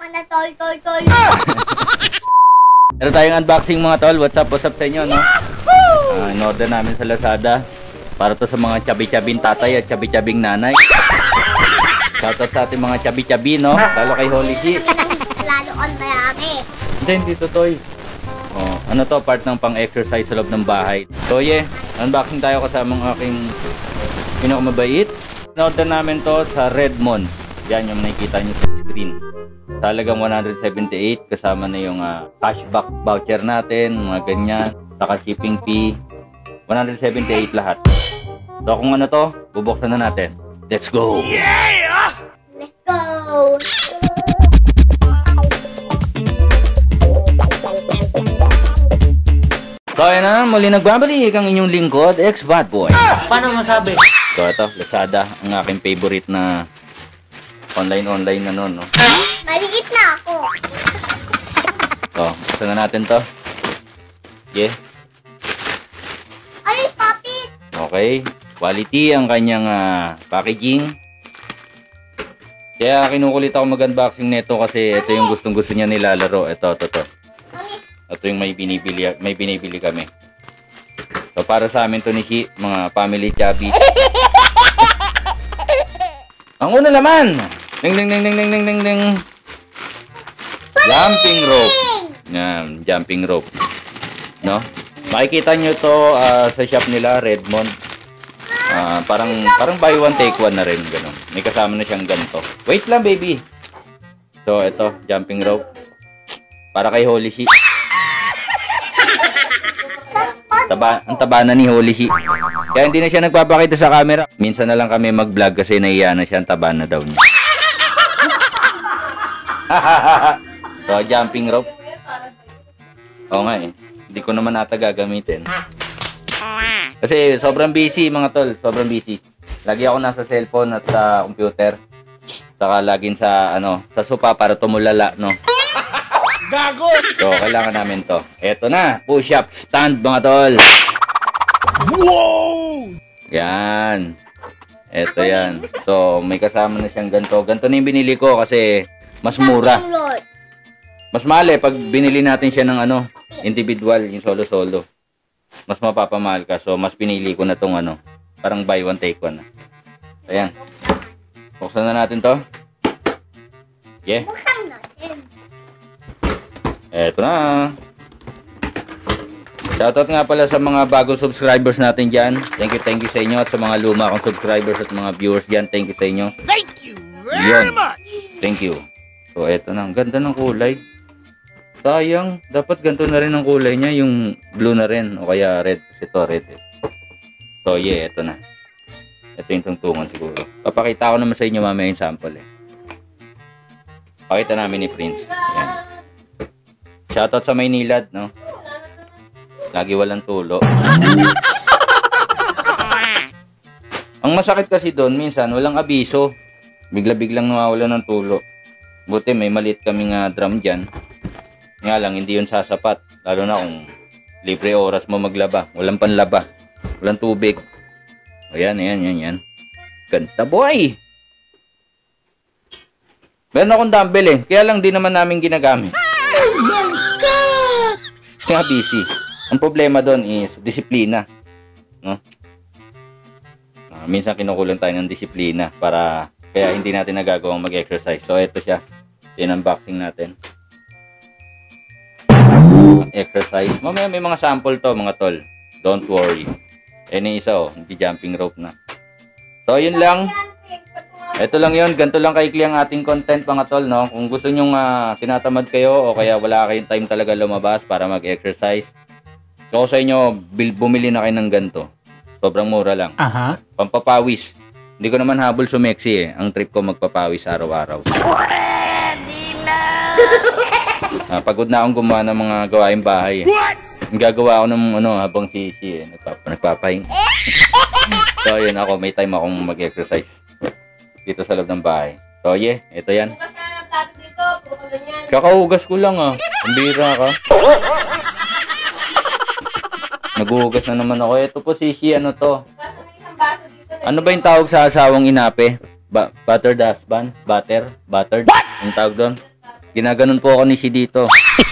ka na, tol. Meron tayong unboxing mga tol. What's up sa inyo, no? In-order namin sa Lazada. Para to sa mga chabi-chabing tatay at chabi-chabing nanay. Shoutout sa ating mga chabi-chabi, no? Lalo kay Holy G. Lalo on marami. Hindi to, toy. Oh, ano to? Part ng pang-exercise sa loob ng bahay. So, yeah. Unboxing tayo kasama ng aking pinakamabait. In-order namin to sa Redmond. Yan yung nakikita nyo sa screen. Sa halagang 178. Kasama na yung cashback voucher natin. Mga ganyan. Saka shipping fee. 178 lahat. So, kung ano to, bubuksan na natin. Let's go! Yeah! Let's go! So, ayan na, muli nagbabalik ang inyong lingkod, ex-Badboy. Paano masabi? So, ito, Lazada, ang aking favorite na online na nun, no? Maliit na ako. So, buksan na natin to. Yeah. Ay, papit! Okay. Quality ang kanyang packaging. Kaya kinukulit ako mag-unboxing nito kasi ito yung gustong-gusto niya nilalaro. Ito. Mami. Ito yung may binibili kami. So, para sa amin to ni Shi, mga family chubby. Ang una laman! Ding! Jumping rope. Yan, jumping rope. No? Makikita nyo to sa shop nila, Redmond. Parang buy one take one na rin, ganun. May kasama na siyang ganito. Wait lang, baby. So, ito, jumping rope. Para kay Holy Shi. Ang taba na ni Holy Shi. Kaya hindi na siya nagpapakita sa camera. Minsan na lang kami mag-vlog kasi nahiya na siya, ang taba na daw niya. So, jumping rope. Oo nga eh. Hindi ko naman ata gagamitin. Kasi sobrang busy mga tol. Sobrang busy. Lagi ako nasa cellphone at sa computer. Saka laging sa sofa para tumulala, no? Gago! So, kailangan namin to. Eto na. Push-up stand, mga tol. Wow! Yan. Eto yan. So, may kasama na siyang ganito. Ganito na yung binili ko kasi mas mura. Mas mahal eh. Pag binili natin siya ng individual, yung solo-solo. Mas mapapamahal ka. So, mas pinili ko na tong parang buy one, take one. Ayan. Buksan na natin to. Yeah. Buksan natin. Eto na. Shoutout nga pala sa mga bagong subscribers natin dyan. Thank you sa inyo. At sa mga luma kong subscribers at mga viewers dyan. Thank you sa inyo. Thank you very much! Thank you. So, eto na. Ang ganda ng kulay. Sayang. Dapat ganito na rin ang kulay niya. Yung blue na rin. O kaya red. Kasi ito red eh. So, yeah. Eto na. Ito yung tungtungan siguro. Papakita ko naman sa inyo mamaya yung sample eh. Pakita namin ni Prince. Ayan. Shoutout sa Maynilad, no? Lagi walang tulo. Ang masakit kasi doon, minsan, walang abiso. Bigla-biglang nawawala ng tulo. Buti may maliit kaming drum dyan. Nga lang, hindi yun sasapat. Lalo na kung libre oras mo maglaba. Walang panlaba. Walang tubig. Ayan. Ganda, boy! Meron akong dumbbell eh. Kaya lang di naman namin ginagamit. Oh my God! Kaya busy. Ang problema doon is disiplina. No? Minsan kinukulang tayo ng disiplina para kaya hindi natin nagagawang mag-exercise. So, ito siya. Unboxing natin. Exercise. Mamaya may mga sample to, mga tol. Don't worry. Yan yung isa, hindi jumping rope na. So, yun lang. Ito lang yun. Ganito lang kaikli ang ating content, mga tol, no? Kung gusto nyong tinatamad kayo o kaya wala kayong time talaga lumabas para mag-exercise. So, sa inyo, bumili na kayo ng ganito. Sobrang mura lang. Pampapawis. Hindi ko naman habol sumeksi eh. Ang trip ko magpapawis araw-araw. Pwede na! Pagod na akong gumawa ng mga gawaing bahay eh. Ang gagawa ako ng habang sisi eh. Nagpapahing. So, yun ako. May time akong mag-exercise dito sa loob ng bahay. So, yeah. Ito yan. Bukas ka ng plato dito. Puro ka ganyan. Kakahugas ko lang Ang bira ka. Naghuhugas na naman ako. Ito po sisi. Ano to? Bukas na may isang baso dito. Ano ba yung tawag sa asawang inape? Butter dustpan? Butter? Buttered? What? Yung tawag doon? Ginaganon po ako ni Shi dito.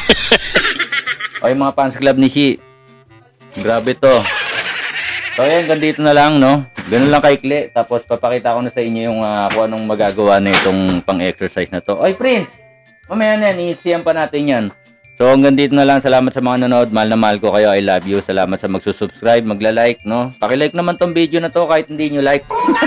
O yung mga fans club ni Shi. Grabe to. So ayan, ganito na lang, no? Ganun lang kaikli. Tapos papakita ko na sa inyo yung kung anong magagawa na itong pang-exercise na to. Oy, Prince! Mamaya na yan, i-siyan pa natin yan. So hanggang dito na lang. Salamat sa mga nanonood. Mahal na mahal ko kayo. I love you. Salamat sa magsusubscribe, magla-like, no? Paki-like naman tong video na to kahit hindi nyo like.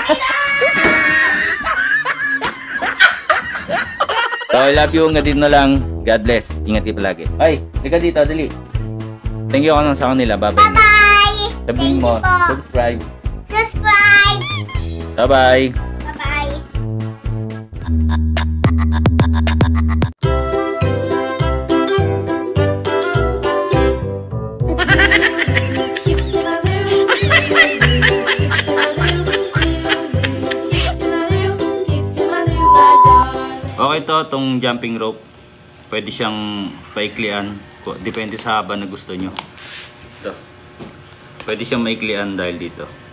So I love you. Hanggang dito na lang. God bless. Ingat kayo palagi. Ay, liga dito, dali. Thank you ka lang sa kanila. Bye-bye. Bye! Sabihin Thank mo, you po. subscribe. Subscribe! Bye-bye. Bye-bye! Skip to my loo, skip to my loo, skip to my loo, skip to my loo, my darling. Okay to, itong jumping rope. Pwede siyang paiklian. Depende sa haba na gusto nyo. Ito. Pwede siyang maiklian dahil dito.